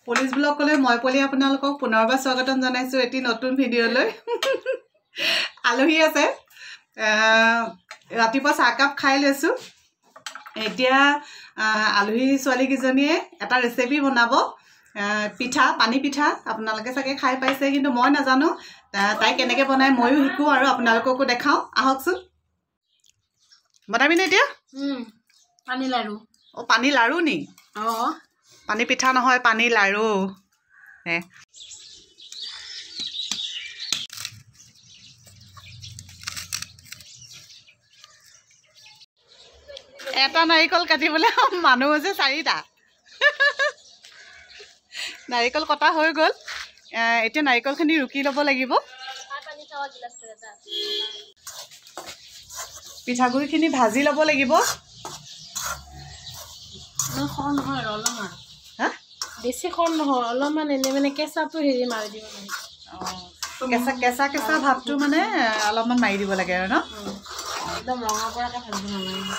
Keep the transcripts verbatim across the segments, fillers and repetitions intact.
police ব্লগলৈ মই পলি আপোনালোকক পুনৰবাৰ স্বাগতম জনাইছো এটি নতুন ভিডিঅলৈ আলহী আছে ৰাতিপুৱা চাহকাপ খাই লৈছো এতিয়া আলহী ছোৱালী কিজনীয়ে এটা ৰেচিপি বনাব পিঠা পানী পিঠা আপোনালোকে চাগে খাই পাইছে কিন্তু মই নাজানো তাই কেনেকৈ বনাই ময়ো শিকো আৰু আপোনালোককো দেখাও আহকচোন বনাবি নে এতিয়া পানী লাৰু ও পানী লাৰু নি অ পানী পিঠা নহয় পানী লাৰু হে এটা নাৰিকল কাটিবলৈ মানুহ আছে চাৰিটা নাৰিকল কটা হৈ গ'ল এতিয়া নাৰিকলখিনি ৰুকি ল'ব লাগিব পিঠাগুড়িখিনি ভাজি ল'ব লাগিব নহয় নহয় অলপমান হা বেছি কম নহয় অলপমান এনে মানে কেঁচাটো হেৰি মাৰি দিব লাগে অঁ কেঁচা কেঁচা কেঁচা ভাতটো মানে অলপমান মাৰি দিব লাগে আৰু ন একদম ৰঙা পৰাকৈ ভাজিব নালাগে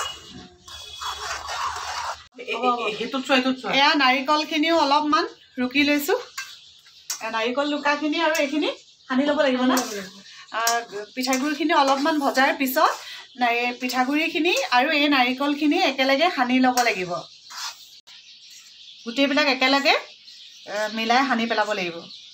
এয়া নাৰিকলখিনিও অলপমান ৰুকি লৈছোঁ নাৰিকল ৰুকাখিনি আৰু এইখিনি সানি ল'ব লাগিব ন পিঠাগুড়িখিনি অলপমান ভজাৰ পিছত পিঠাগুড়িখিনি আৰু এই নাৰিকলখিনি একেলগে সানি ল'ব লাগিব গোটেইবিলাক একেলগে মিলাই সানি পেলাব লাগিব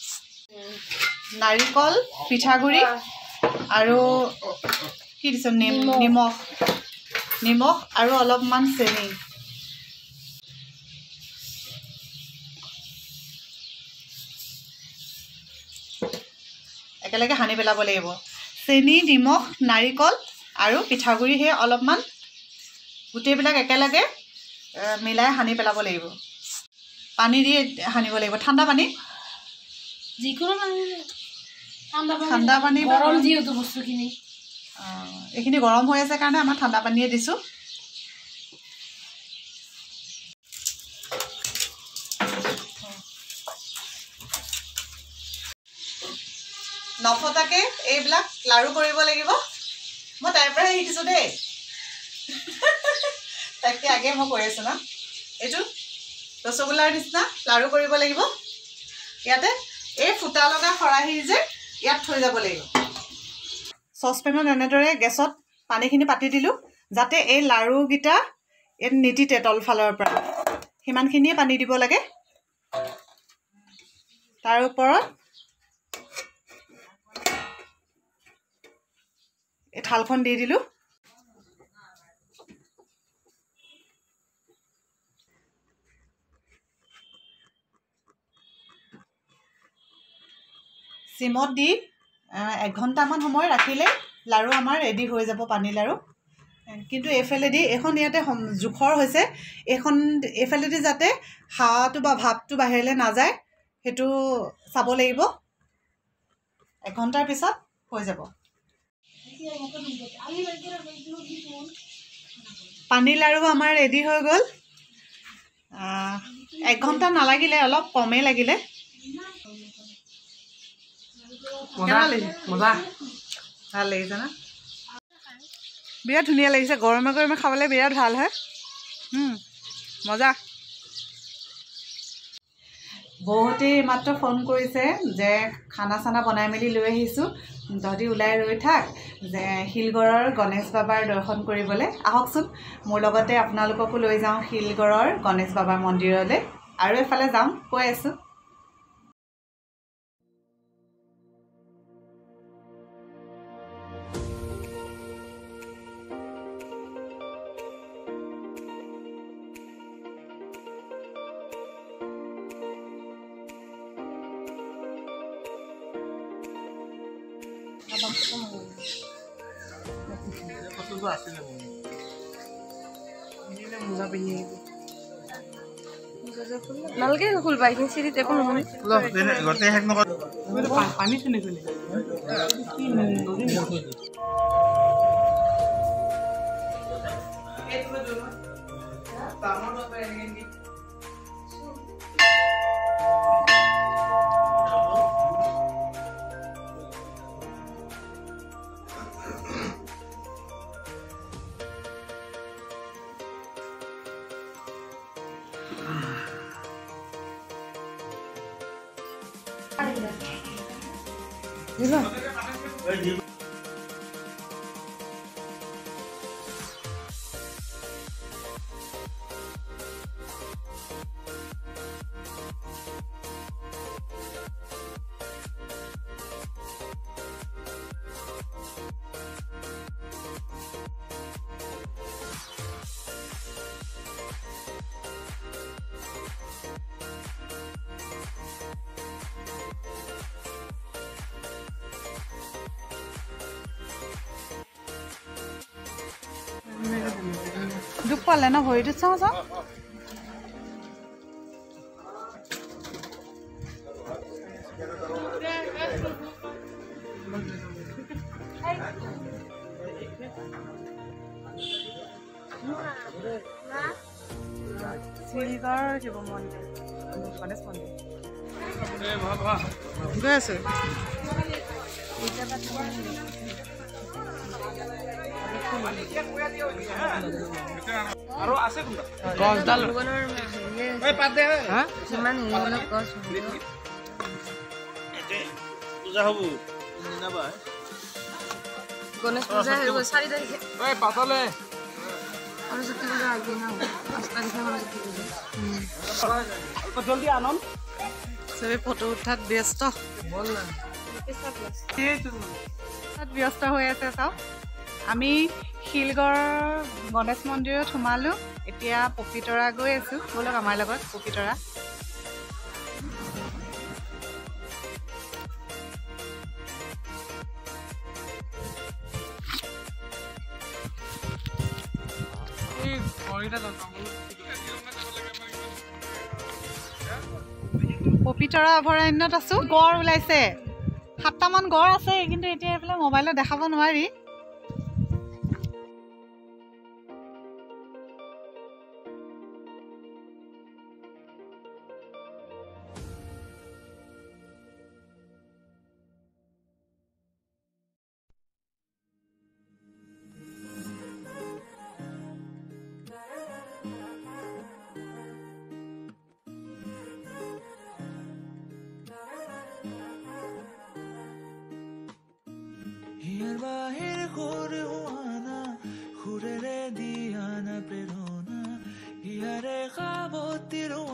নাৰিকল পিঠাগুড়ি আৰু কি দিছোঁ নিমখ নিমখ আৰু অলপমান চেনি একেলগে সানি পেলাব লাগিব চেনি নিমখ নাৰিকল আৰু পিঠাগুড়ি সেই অলপমান গোটেইবিলাক একেলগে মিলাই সানি পেলাব লাগিব পানী দি সানিব লাগিব ঠাণ্ডা পানী যিকোনো পানী ঠাণ্ডা পানী গৰম যিহেতু বস্তুখিনি এইখিনি গৰম হৈ আছে কাৰণে আমাৰ ঠাণ্ডা পানীয়ে দিছোঁ নফটাকে এইবিলাক লাৰু কৰিব লাগিব মই তাইৰ পৰাই শিকিছোঁ দেই তাকে আগে মই কৈ আছোঁ না এইটো ৰসগোল্লাৰ নিচিনা লাৰু কৰিব লাগিব ইয়াতে এই ফুটা লগা খৰাহী যে ইয়াত থৈ যাব লাগিব চচপেনত এনেদৰে গেছত পানীখিনি পাতি দিলোঁ যাতে এই লাৰুকেইটা ইয়াত নিতিতে তলফালৰ পৰা সিমানখিনিয়ে পানী দিব লাগে তাৰ ওপৰত এই থালখন দি দিলোঁ চিমত দি এঘণ্টামান সময় ৰাখিলে লাৰু আমাৰ ৰেডি হৈ যাব পানী লাৰু কিন্তু এইফালেদি এইখন ইয়াতে জোখৰ হৈছে এইখন এইফালেদি যাতে হাৱাটো বা ভাপটো বাহিৰলৈ নাযায় সেইটো চাব লাগিব এঘণ্টাৰ পিছত হৈ যাব পানী লাৰু আমাৰ ৰেডি হৈ গ'ল এক ঘণ্টা নালাগিলে অলপ কমেই লাগিলে মজা ভাল লাগিছে না বিৰাট ধুনীয়া লাগিছে গৰমে গৰমে খাবলৈ বিৰাট ভাল হয় মজা বহুতে মাত্ৰ ফোন কৰিছে যে খানা চানা বনাই মেলি লৈ আহিছোঁ তহঁতি ওলাই ৰৈ থাক যে শিলগড়ৰ গণেশ বাবাৰ দৰ্শন কৰিবলৈ আহকচোন মোৰ লগতে আপোনালোককো লৈ যাওঁ শিলগড়ৰ গণেশ বাবাৰ মন্দিৰলৈ আৰু এফালে যাম কৈ আছোঁ নালগে খুলবা এইখিনি চিৰিত একো নহয় পানী চুনি খুলি দুখ পালে ন ভৰিটো চাওঁ চাওঁ শিলগড় শিৱ মন্দিৰ গণেশ মন্দিৰ গৈ আছো গছডাল গণেশ পূজা হৈ গ'ল চাৰি তাৰিখে পাতলে সৰস্বতী পূজা আগদিনা পাঁচ তাৰিখে সৰস্বতী পূজা জলদি আনন্দ চবে ফটো উঠাত ব্যস্ত ব্যস্ত হৈ আছে চাওক আমি শিলগড় গণেশ মন্দিৰত সোমালোঁ এতিয়া পবিতৰা গৈ আছোঁ ব'লক আমাৰ লগত পবিতৰা পবিতৰা অভয়াৰণ্যত আছোঁ গড় ওলাইছে সাতটামান গড় আছে কিন্তু এতিয়া এইফালে মোবাইলত দেখাব নোৱাৰি বাহির ঘুরে হুয়ানা ঘুরে রে দিয়ানা প্রেরণা ইয়ারে খাবতির